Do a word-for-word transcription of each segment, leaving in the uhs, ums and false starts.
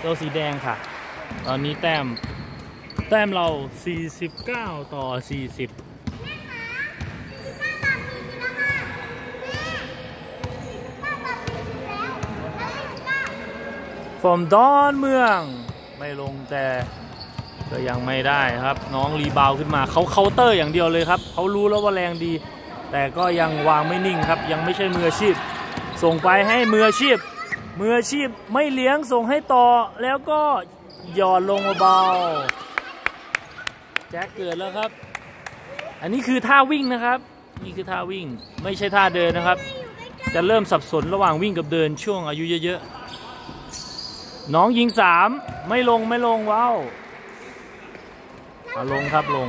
ตัวสีแดงค่ะตอนนี้แต้มแต้มเราสี่สิบเก้าต่อสี่สิบฟอร์มดอนเมืองไม่ลงแต่ก็ยังไม่ได้ครับน้องรีบาวขึ้นมาเขาเคาน์เตอร์อย่างเดียวเลยครับเขารู้แล้วว่าแรงดีแต่ก็ยังวางไม่นิ่งครับยังไม่ใช่มืออาชีพส่งไปให้มืออาชีพมืออาชีพไม่เลี้ยงส่งให้ต่อแล้วก็หย่อนลงเบาแจ็คเกิดแล้วครับอันนี้คือท่าวิ่งนะครับนี่คือท่าวิ่งไม่ใช่ท่าเดินนะครับจะเริ่มสับสนระหว่างวิ่งกับเดินช่วงอายุเยอะๆน้องยิงสามไม่ลงไม่ลงว้าวเอาลงครับลง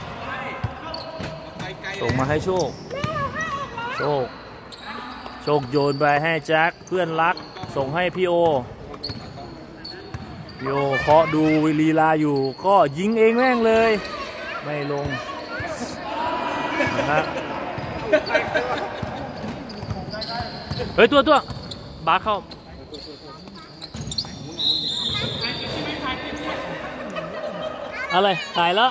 ส่งมาให้โชคโชคโชคโยนไปให้แจ็คเพื่อนรักส่งให้พี่โอพี่โอเคาะดูลีลาอยู่ก็ยิงเองแม่งเลยไม่ลงนะครับเฮ้ยตัวตัวบาเข้าอะไรถ่ายแล้ว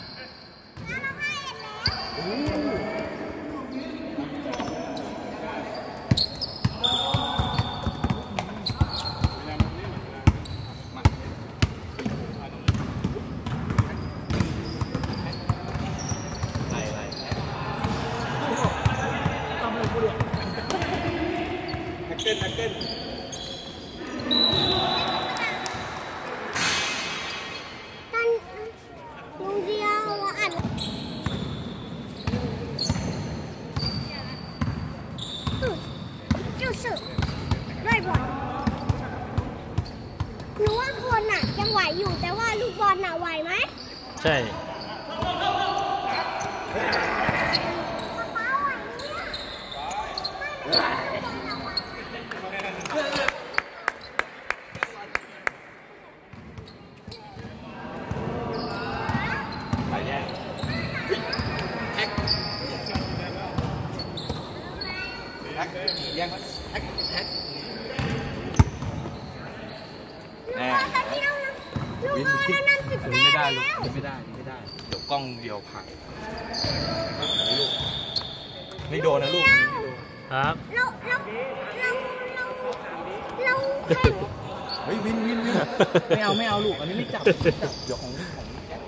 หนูว่าคนน่ะยังไหวอยู่แต่ว่าลูกบอลน่ะไหวไหมใช่ยังแท็กแท็กแน่วินไม่ได้ลูกไม่ได้ไม่ได้เดี๋ยวกล้องเดียวพังลูกไม่โดนนะลูกครับเราเราเราเราเราเฮ้ยวินวินวินไม่เอาไม่เอาลูกอันนี้ไม่จับจับเดี๋ยวของของ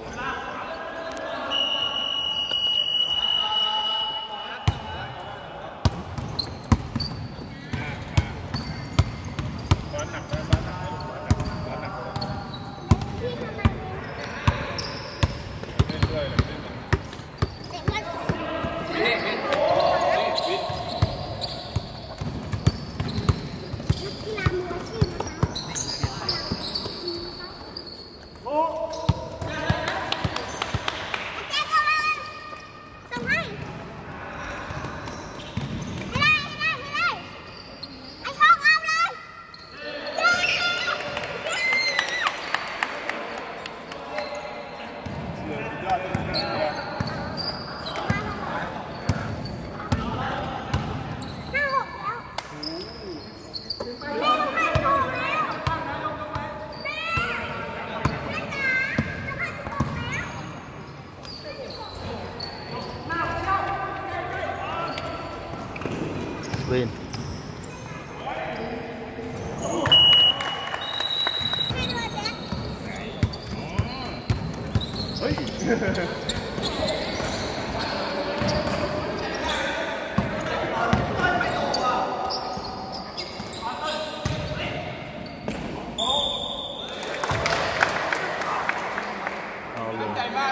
เว้นเฮ้ยเอาลง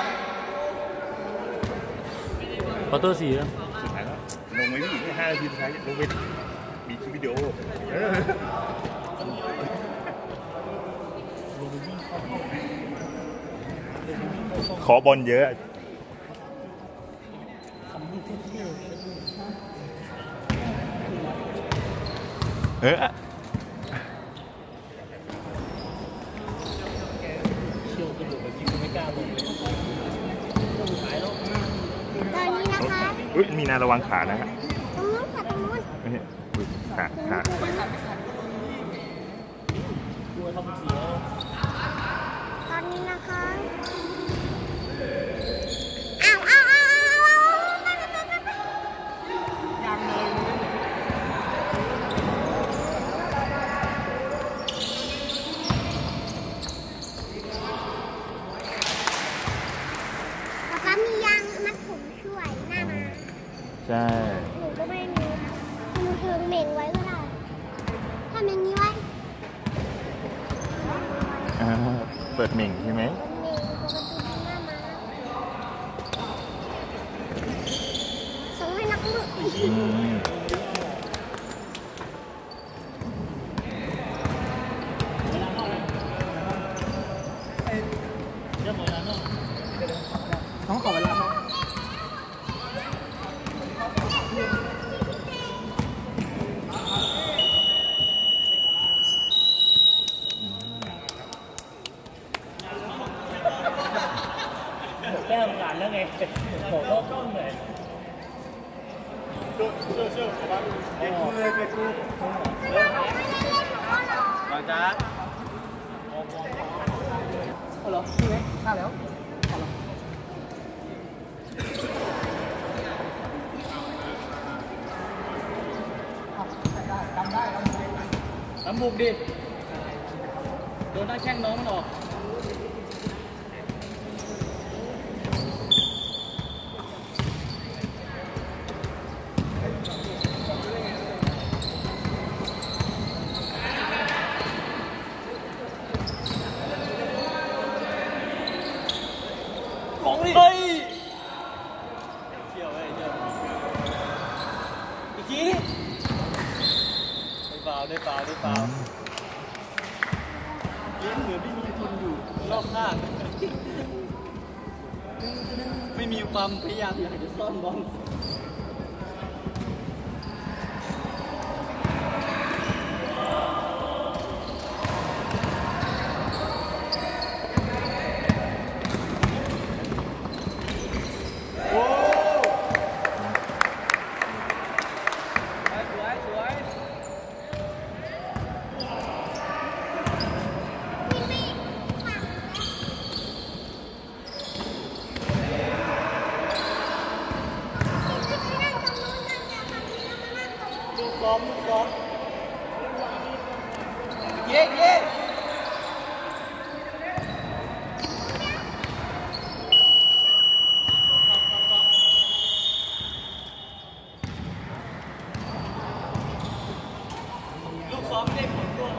ควอเตอร์สี่แล้วสุดท้ายแล้วลงไปอีกห้านาทีสุดท้ายลงไปมีคลิปวิดีโอขอบอลเยอะเออเชี่ยวกระโดดแบบนี้ก็ไม่กล้าลงเลยต้องสายแล้วตอนนี้นะคะอุ้ยมีนาระวังขานะฮะตรงนู้นค่ะตรงนู้นขาขากลัวทำเสียช่หนูก็ไม่มีหนูถึงเหม่งไว้ก็ได้ทำอย่างนี้ไว้อ่าเปิดเหม่งใช่ไหมเหม่งปกติหน้ามาส่งให้นักมืออืมต้องขอเวลาแก้มงานแล้วไงขอเข้ากล้องหน่อยไอ้กูเลยไอ้กูมาจ้าเอาเหรอนี่ไหมข้าวแล้วทำบุกดิโดนหน้าแข้งน้องมันออกของดิเฮ้ยเชี่ยวเว้ยเชี่ยวอีกทีได้เปล่าได้เปล่าได้เปล่าเลี้ยงเหมือนไม่มีทุนอยู่รอบข้างไม่มีความพยายามอยากจะซ่อนบอลซ้อมซ้อมเย้เย้ลูกซ้อมไม่ได้ผลตัว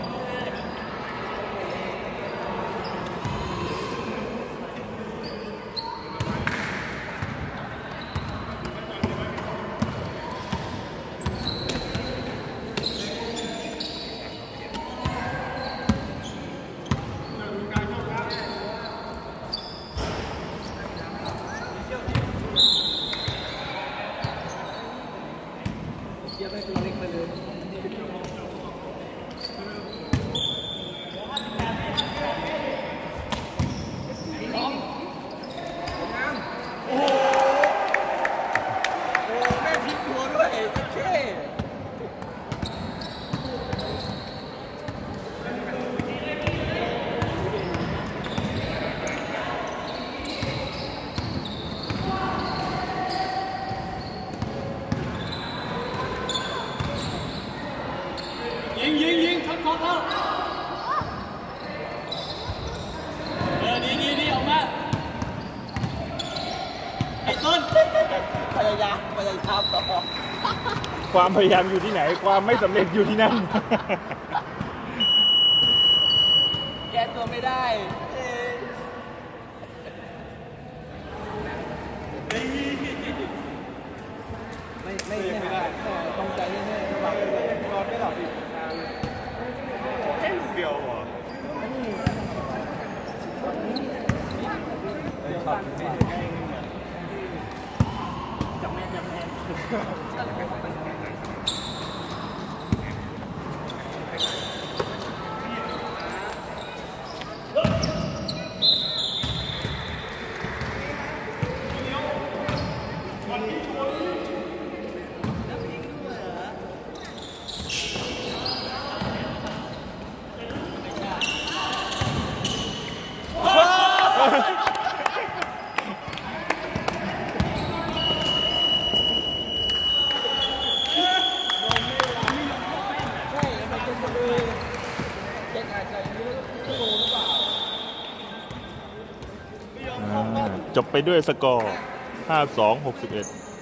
เยี่ยมให้ตัวเล็กไปเลยโอ้โหโอ้แม่พลิกตัวด้วยโอเคยิงยิงยิงช็อตช็อตแล้วเออดีดีดีออกมาไอ้ต้นพยายามพยายามต่อความพยายามอยู่ที่ไหนความไม่สำเร็จอยู่ที่นั่นแก้ตัวไม่ได้ไม่ไม่ไม่ได้ต้องใจแน่ๆระวังเลยนอนไม่หลับอีกแค่ลูกเดียวเหรอจับแม่จับแม่จบไปด้วยสกอร์ ห้าสอง หกสิบเอ็ด